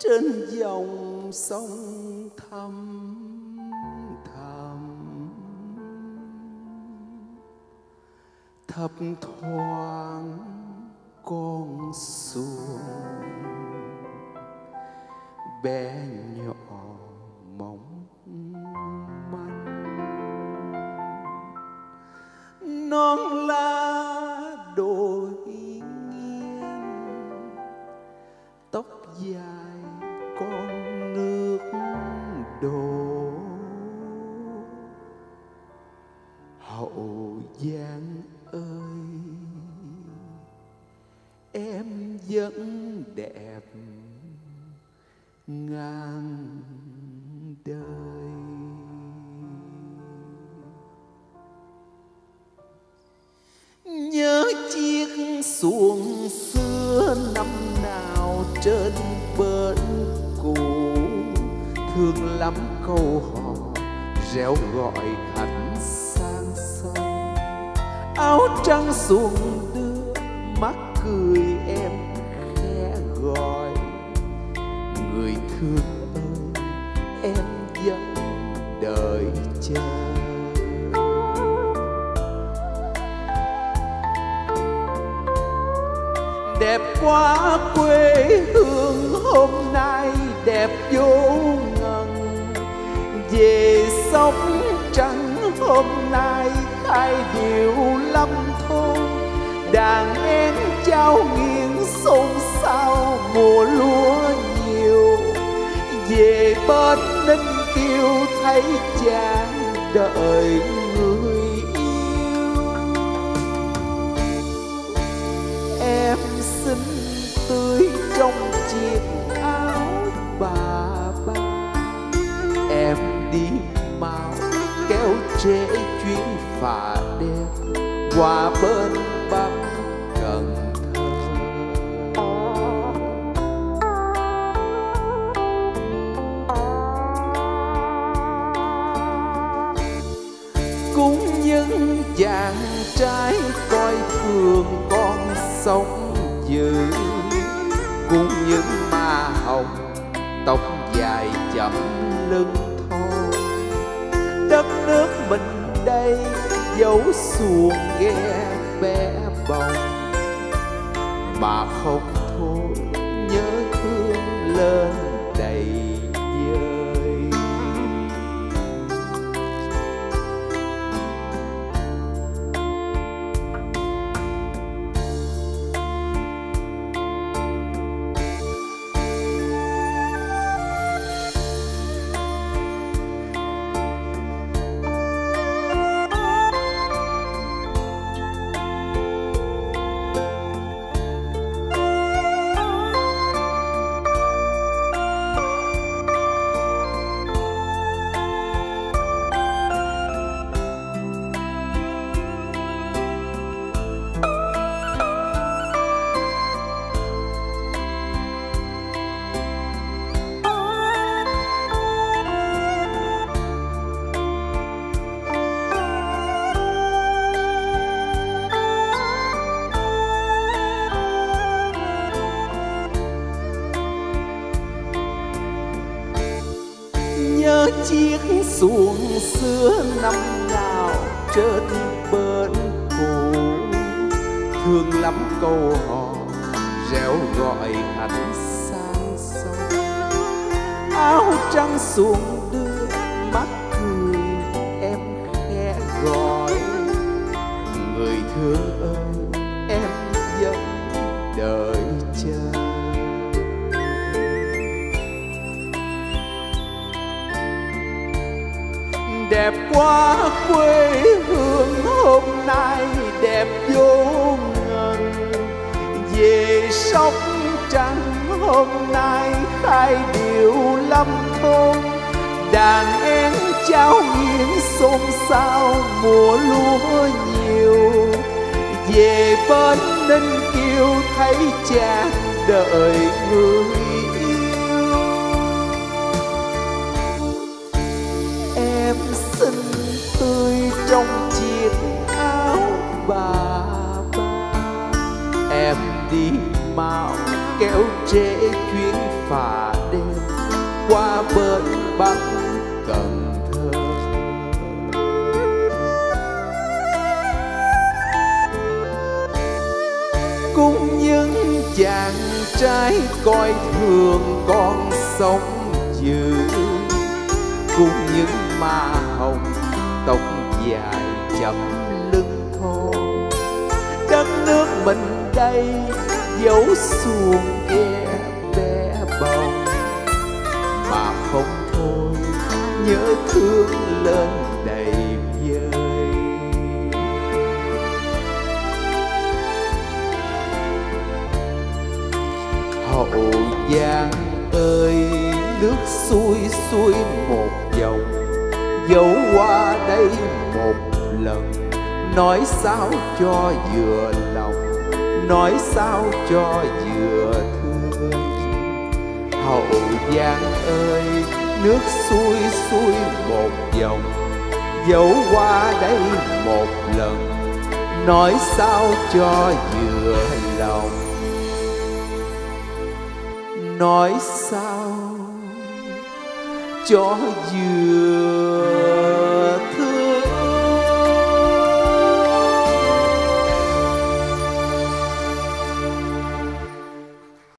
trên dòng sông thăm thẳm, thấp thoáng con xuồng bé nhỏ mong manh, non lá đồi nghiêng, tóc dài con nước đổ, Hậu Giang ơi em vẫn đẹp ngàn đời. Nhớ chiếc xuồng xưa năm nào trên bến cũ, thương lắm câu hò réo gọi khách sang sông. Áo trắng xuồng đưa mắt cười em khẽ gọi, người thương ơi em vẫn đợi chờ. Đẹp quá quê hương hôm nay đẹp vô ngần, về sóng trắng hôm nay khai điệu lâm thôn. Đàn én trao nghiêng xôn xao mùa lúa nhiều, về bên Ninh Kiều thấy chàng đợi người yêu. Em xinh tươi trong chiếc áo bà ba, em đi mau kéo trễ chuyến phà đêm qua bên Bắc Cần Thơ. Cũng những chàng trai coi thường con sông dữ, cũng những ma hồng tóc dài chậm lưng thon. Đất nước mình đây dấu xuồng ghe bé bồng, mà không thôi nhớ thương lên đầy vơi. Nhớ chiếc xuồng xưa năm nào trên bến cũ, thương lắm câu hò réo gọi khách sang sông. Áo trắng xuồng đưa mắt cười em khẽ gọi, người thương ơi em vẫn đợi chờ. Đẹp quá quê hương hôm nay đẹp vô ngần, về sóc trắng hôm nay khai điệu lâm thôn. Đàn én trao nghiêng xôn xao mùa lúa nhiều, về bên Ninh Kiều thấy chàng đợi người yêu. Em xinh tươi trong chiếc áo bà ba, em đi mau kéo trễ chuyến phà đêm qua bến Bắc Cần Thơ. Cùng những chàng trai coi thường con sông dữ, cùng những má hồng tóc dài chấm lưng thon. Đất nước mình đây dấu xuồng ghe bé bồng, mà không thôi nhớ thương lên đầy vơi. Hậu Giang ơi, nước xuôi xuôi một dòng, dẫu qua đây một lần, nói sao cho vừa lòng, nói sao cho vừa thương. Hậu Giang ơi, nước xuôi xuôi một dòng, dẫu qua đây một lần, nói sao cho vừa lòng, nói sao cho vừa